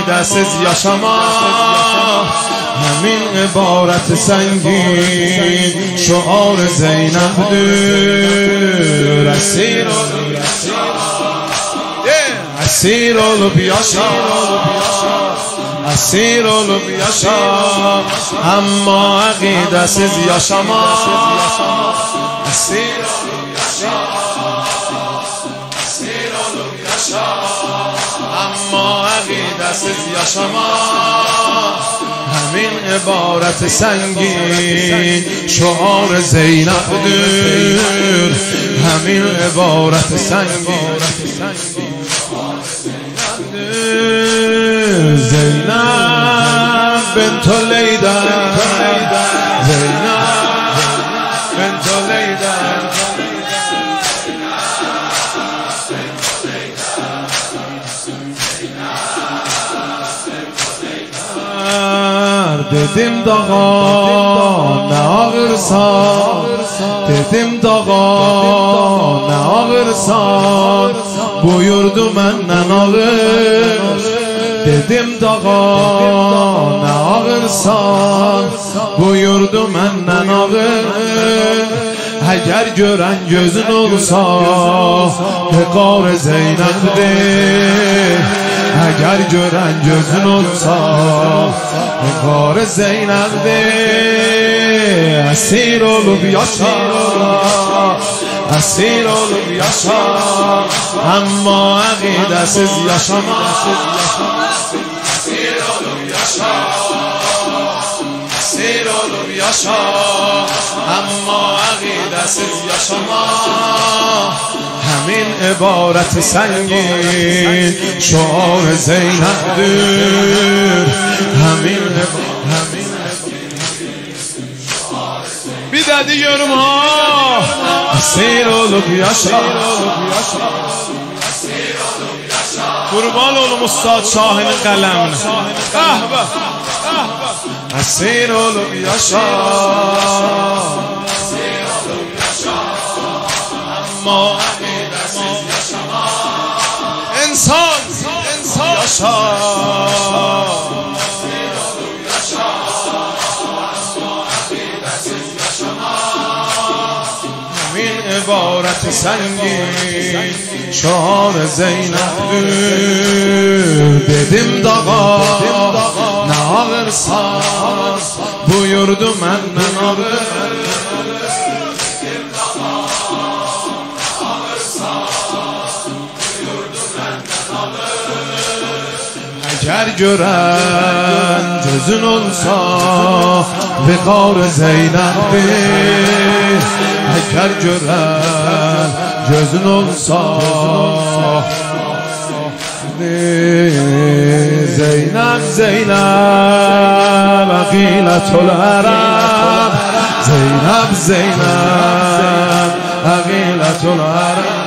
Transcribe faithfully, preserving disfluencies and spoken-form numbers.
عقیده سز یا شما همین عبارت سنگین شعار زینب دور اسیر اسیر لبیاشا اسیر لبیاشا اما عقیده سز یا شما اسیر اما عقیده سز یا شما همین عبارت سنگین شعار زینب دور همین عبارت سنگین زینب بنت لیدا زینب بنت لیدا dedim dağa ne ağırsan dedim dağa ne ağırsan buyurdu menden ağır dedim dağa ne ağırsan buyurdu menden ağır eğer gören gözün olsa Pekar Zeynep'dir eğer gören gözün olsa Pekar Zeynep'dir esir olup yaşa esir olup yaşa ama akidesiz yaşama esir olup yaşa esir olup yaşa ama akidesiz yaşama همین عبارت سنگین شعار Zeynep'dir همین همین bir de diyorum ha esir olup yaşa kurban olum Ustad Şahin'in kalemine kahve esir olup yaşa ama İnsan, insan yaşa Min ibaret sengin şahar Zeynep'dir dedim dağa ne ağırsan buyurdu menden ağır eğer gören gözün olsa Pekar Zeynep'dir eğer gören gözün olsa Zeynep Zeynep aqiletul Arab Zeynep Zeynep aqiletul Arab